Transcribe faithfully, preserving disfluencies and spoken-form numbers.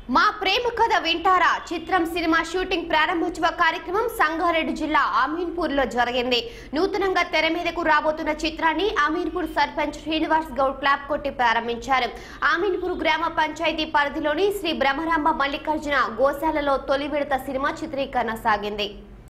మా ప్రేమ కథ వింటారా చిత్రం సినిమా షూటింగ్ ప్రారంభోత్సవ కార్యక్రమం సంగారెడ్డి జిల్లా అమీన్పూర్ లో జరిగింది. నూతనంగా తెర మీదకు రాబోతున్న చిత్రాన్ని అమీన్పూర్ సర్పంచ్ శ్రీనివాస్ గౌడ్ క్లాప్ కొట్టి ప్రారంభించారు. అమీన్పూర్ గ్రామ పంచాయతీ పరిధిలోని శ్రీ బ్రహ్మరాంబ మల్లికార్జున గోశాలలో తొలి విడత సినిమా చిత్రీకరణ సాగింది.